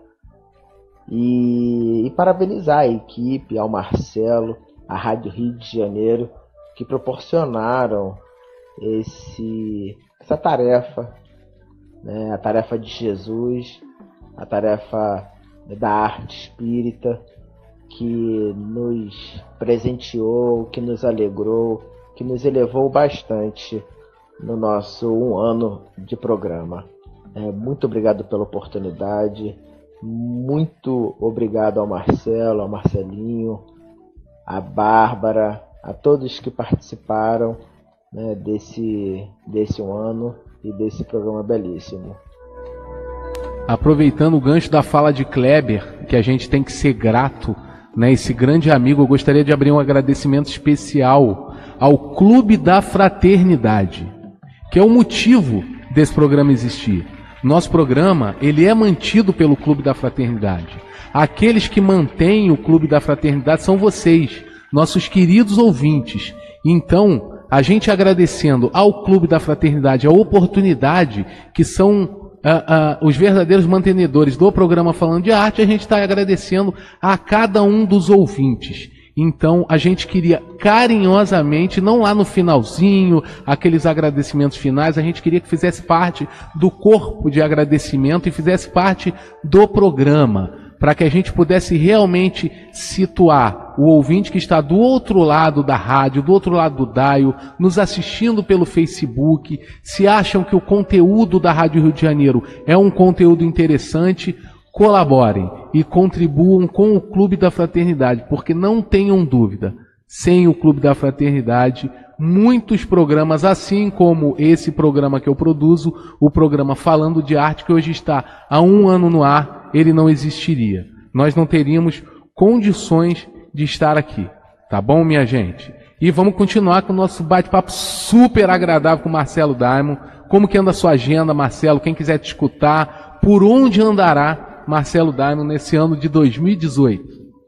E parabenizar a equipe, ao Marcelo, a Rádio Rio de Janeiro, que proporcionaram essa tarefa, né? A tarefa de Jesus, a tarefa da arte espírita, que nos presenteou, que nos alegrou, que nos elevou bastante no nosso 1 ano de programa. Muito obrigado pela oportunidade, muito obrigado ao Marcelo, ao Marcelinho, à Bárbara, a todos que participaram, né, desse 1 ano e desse programa belíssimo. Aproveitando o gancho da fala de Kleber, que a gente tem que ser grato, né, esse grande amigo, eu gostaria de abrir um agradecimento especial ao Clube da Fraternidade, que é o motivo desse programa existir. Nosso programa, ele é mantido pelo Clube da Fraternidade. Aqueles que mantêm o Clube da Fraternidade são vocês, nossos queridos ouvintes. Então, a gente agradecendo ao Clube da Fraternidade a oportunidade, que são os verdadeiros mantenedores do programa Falando de Arte, a gente está agradecendo a cada um dos ouvintes. Então, a gente queria carinhosamente, não lá no finalzinho, aqueles agradecimentos finais, a gente queria que fizesse parte do corpo de agradecimento e fizesse parte do programa, para que a gente pudesse realmente situar o ouvinte que está do outro lado da rádio, do outro lado do dial, nos assistindo pelo Facebook, se acham que o conteúdo da Rádio Rio de Janeiro é um conteúdo interessante, colaborem e contribuam com o Clube da Fraternidade, porque não tenham dúvida, sem o Clube da Fraternidade, muitos programas, assim como esse programa que eu produzo, o programa Falando de Arte, que hoje está há 1 ano no ar, ele não existiria. Nós não teríamos condições de estar aqui. Tá bom, minha gente? E vamos continuar com o nosso bate-papo super agradável com o Marcelo Daimon. Como que anda a sua agenda, Marcelo? Quem quiser te escutar, por onde andará Marcelo Daimon nesse ano de 2018?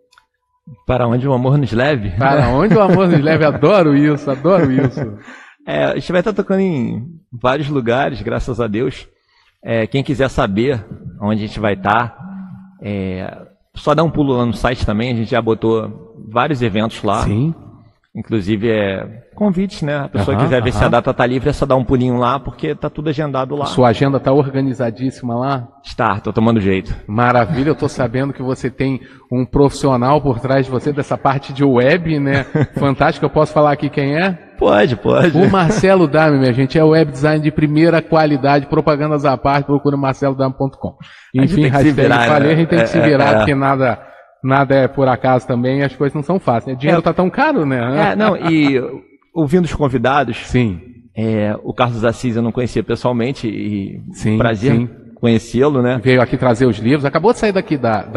Para onde o amor nos leve? Para onde o amor nos leve, adoro isso, adoro isso. A gente vai estar tocando em vários lugares, graças a Deus. Quem quiser saber onde a gente vai estar, só dá um pulo lá no site também, a gente já botou vários eventos lá. Sim. Inclusive, convites, né? A pessoa quiser ver se a data tá livre, é só dar um pulinho lá, porque tá tudo agendado lá. Sua agenda tá organizadíssima lá? Está, tô tomando jeito. Maravilha, eu tô sabendo que você tem um profissional por trás de você dessa parte de web, né? Fantástico, eu posso falar aqui quem é? Pode. O Marcelo Dami, minha gente, é web design de primeira qualidade, propagandas à parte, procura marcelodami.com. Enfim, hashtag falei, a gente tem que se virar, porque nada é por acaso também, as coisas não são fáceis. O dinheiro tá tão caro, né? E ouvindo os convidados, sim. O Carlos Assis eu não conhecia pessoalmente, e sim, prazer sim. conhecê-lo, né? Veio aqui trazer os livros, acabou de sair daqui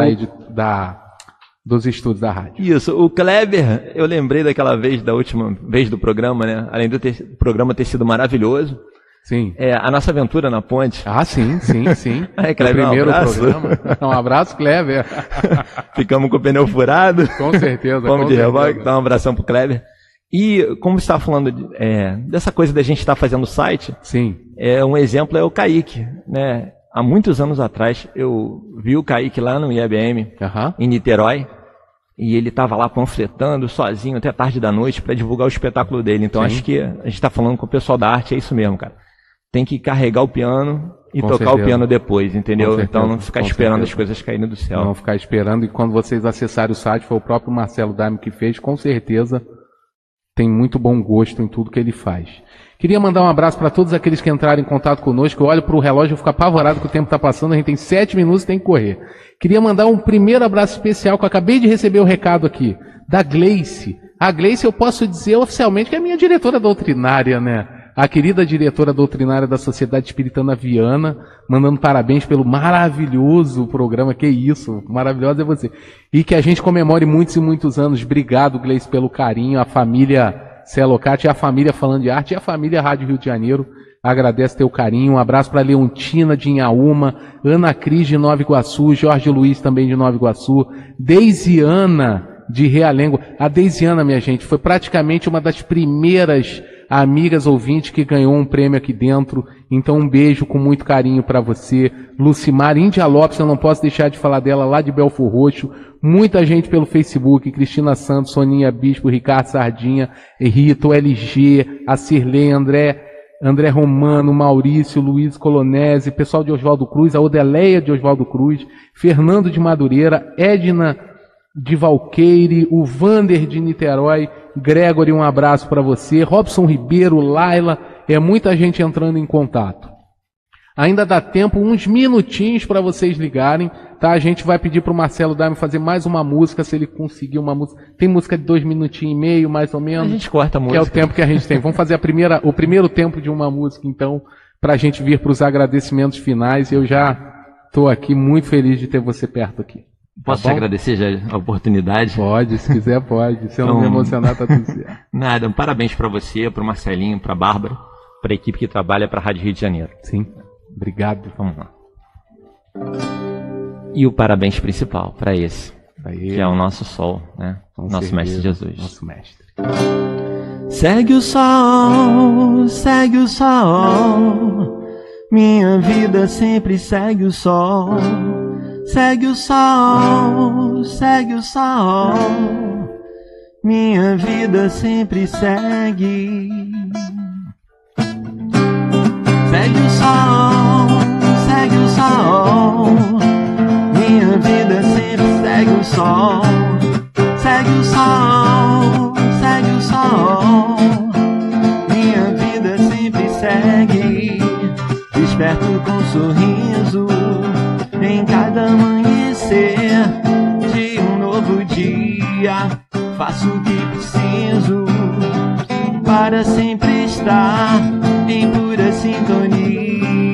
dos estúdios da rádio. Isso, o Kleber, eu lembrei daquela vez, da última vez do programa, né? Além do programa ter sido maravilhoso. Sim. A nossa aventura na ponte. Sim. Kleber, primeiro programa. Um abraço, Kleber. Ficamos com o pneu furado. Com certeza. Vamos de reboque, dar um abração pro Kleber. E como você estava falando dessa coisa da gente estar fazendo o site, sim. Um exemplo é o Kaique, né? Há muitos anos atrás, eu vi o Kaique lá no IABM, em Niterói, e ele estava lá panfletando sozinho até tarde da noite para divulgar o espetáculo dele. Então acho que a gente está falando com o pessoal da arte, é isso mesmo, cara. Tem que carregar o piano e tocar o piano depois, entendeu? Então não ficar esperando as coisas caírem do céu. Não ficar esperando, e quando vocês acessarem o site, foi o próprio Marcelo Dami que fez, com certeza tem muito bom gosto em tudo que ele faz. Queria mandar um abraço para todos aqueles que entraram em contato conosco. Eu olho para o relógio e fico apavorado que o tempo está passando, a gente tem 7 minutos e tem que correr. Queria mandar um primeiro abraço especial, que eu acabei de receber o recado aqui, da Gleice. A Gleice, eu posso dizer oficialmente que é a minha diretora doutrinária, né? A querida diretora doutrinária da Sociedade Espiritana Viana, mandando parabéns pelo maravilhoso programa. Que isso, maravilhosa é você. E que a gente comemore muitos e muitos anos. Obrigado, Gleice, pelo carinho. A família Celocati, a família Falando de Arte e a família Rádio Rio de Janeiro agradece teu carinho. Um abraço para Leontina de Inhaúma, Ana Cris de Nova Iguaçu, Jorge Luiz também de Nova Iguaçu, Deisiana de Realengo. A Deisiana, minha gente, foi praticamente uma das primeiras amigas ouvintes que ganhou um prêmio aqui dentro. Então um beijo com muito carinho para você. Lucimar Índia Lopes, eu não posso deixar de falar dela, lá de Belfor Roxo. Muita gente pelo Facebook, Cristina Santos, Soninha Bispo, Ricardo Sardinha, Rito, LG, a Cirlei, André Romano, Maurício, Luiz Colonese, pessoal de Oswaldo Cruz, a Odeleia de Oswaldo Cruz, Fernando de Madureira, Edna de Valqueire, o Vander de Niterói, Gregory, um abraço para você, Robson Ribeiro, Laila, muita gente entrando em contato. Ainda dá tempo, uns minutinhos para vocês ligarem, tá? A gente vai pedir para o Marcelo Dami fazer mais uma música, se ele conseguir uma música. Tem música de 2 minutinhos e meio, mais ou menos. A gente corta a música. Que é o tempo que a gente tem. Vamos fazer o primeiro tempo de uma música, então, para a gente vir para os agradecimentos finais. Eu já estou aqui muito feliz de ter você perto aqui. Posso te agradecer já a oportunidade? Pode, se quiser pode. Se eu não me emocionar, tá tudo certo. Nada, parabéns para você, para o Marcelinho, para a Bárbara, para a equipe que trabalha para a Rádio Rio de Janeiro. Sim, obrigado. Vamos lá. E o parabéns principal para esse, que é o nosso sol, né? Nosso Mestre Jesus. Nosso Mestre. Segue o sol, minha vida sempre segue o sol. Segue o sol, minha vida sempre segue. Segue o sol, minha vida sempre segue o sol. Segue o sol, minha vida sempre segue. Desperto com sorriso em cada amanhecer de um novo dia. Faço o que preciso para sempre estar em pura sintonia.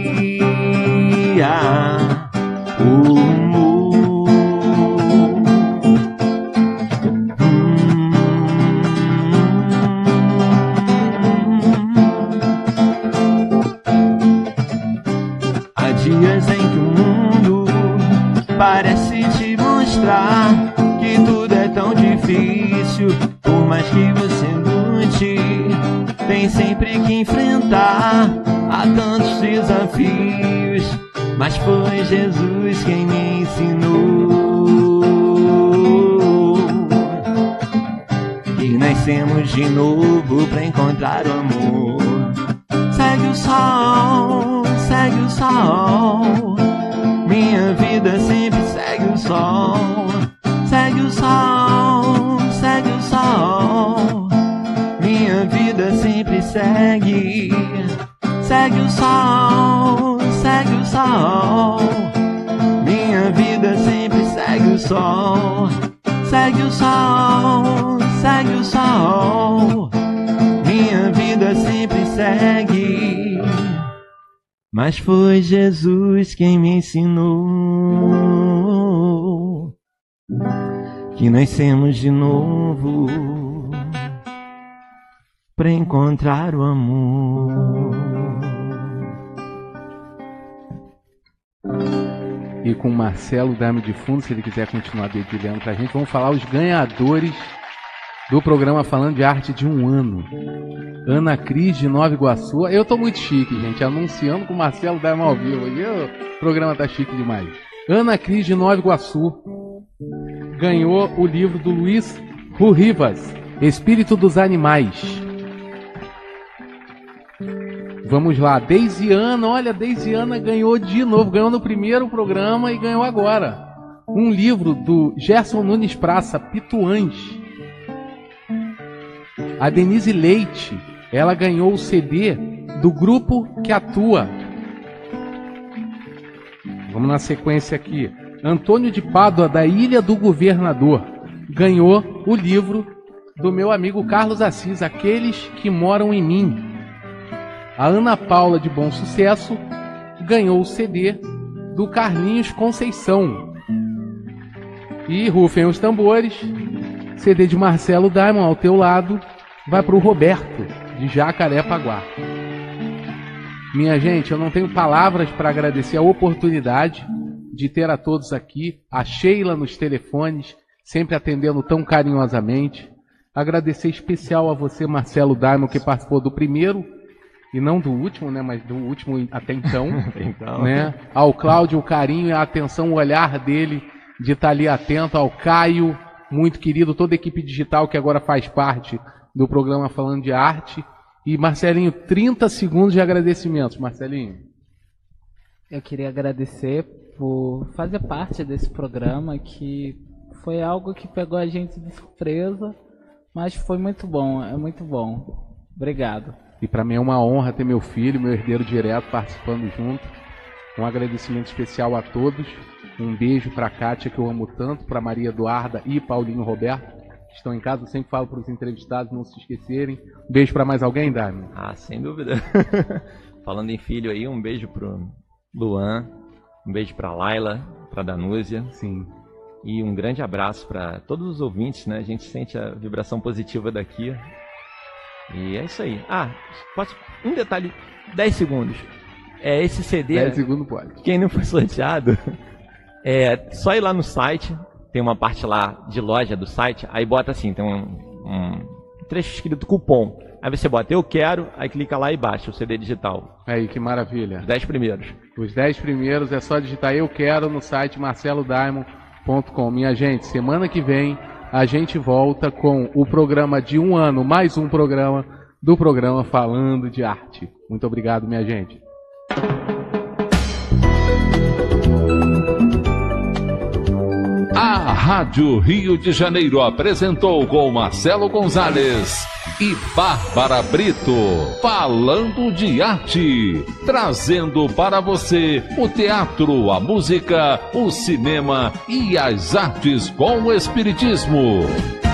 Há dias em que o mundo parece te mostrar que tudo é tão difícil. Por mais que você lute, tem sempre que enfrentar a tantos desafios. Mas foi Jesus quem me ensinou que nas nascemos de novo pra encontrar o amor. Segue o sol, segue o sol. Minha vida sempre segue o sol. Segue o sol, segue o sol. Minha vida sempre segue. Segue o sol, segue o sol. Minha vida sempre segue o sol. Segue o sol, segue o sol. Minha vida sempre segue. Mas foi Jesus quem me ensinou que nascemos de novo pra encontrar o amor. E com o Marcelo Daime de fundo, se ele quiser continuar dedilhando pra gente, vamos falar os ganhadores do programa Falando de Arte de um ano. Ana Cris de Nova Iguaçu. Eu tô muito chique, gente, anunciando com o Marcelo Daime ao vivo. E o programa tá chique demais. Ana Cris de Nova Iguaçu ganhou o livro do Luiz Rivas, Espírito dos Animais. Vamos lá, Deisiana, olha, Deisiana ganhou de novo, ganhou no primeiro programa e ganhou agora. Um livro do Gerson Nunes Praça, Pituãs. A Denise Leite, ela ganhou o CD do Grupo que Atua. Vamos na sequência aqui. Antônio de Pádua, da Ilha do Governador, ganhou o livro do meu amigo Carlos Assis, Aqueles que Moram em Mim. A Ana Paula de Bom Sucesso ganhou o CD do Carlinhos Conceição. E rufem os tambores, CD de Marcelo Daimon, Ao Teu Lado, vai para o Roberto, de Jacarepaguá. Minha gente, eu não tenho palavras para agradecer a oportunidade de ter a todos aqui, a Sheila nos telefones, sempre atendendo tão carinhosamente. Agradecer especial a você, Marcelo Daimon, que participou do primeiro, e não do último, né, mas do último até então, né? Ao Cláudio, o carinho e a atenção, o olhar dele de estar ali atento, ao Caio, muito querido, toda a equipe digital que agora faz parte do programa Falando de Arte. E Marcelinho, 30 segundos de agradecimentos, Marcelinho. Eu queria agradecer por fazer parte desse programa, que foi algo que pegou a gente de surpresa, mas foi muito bom, é muito bom. Obrigado. E para mim é uma honra ter meu filho, meu herdeiro direto, participando junto. Um agradecimento especial a todos. Um beijo para a Kátia, que eu amo tanto, para Maria Eduarda e Paulinho Roberto, que estão em casa. Eu sempre falo para os entrevistados não se esquecerem. Um beijo para mais alguém, Dami? Ah, sem dúvida. Falando em filho aí, um beijo pro Luan, um beijo para Laila, para Danúzia. Sim. E um grande abraço para todos os ouvintes, né? A gente sente a vibração positiva daqui. E é isso aí. Ah, posso... um detalhe, 10 segundos. Esse CD... 10 segundos pode. Quem não foi sorteado, só ir lá no site, tem uma parte lá de loja do site, aí bota assim, tem um trecho escrito cupom. Aí você bota eu quero, aí clica lá e baixa o CD digital. Aí, que maravilha. Os 10 primeiros. Os 10 primeiros é só digitar eu quero no site marcelodaimon.com. Minha gente, semana que vem a gente volta com o programa de um ano, mais um programa do programa Falando de Arte. Muito obrigado, minha gente. A Rádio Rio de Janeiro apresentou com Marcelo Gonzalez e Bárbara Brito, Falando de Arte, trazendo para você o teatro, a música, o cinema e as artes com o espiritismo.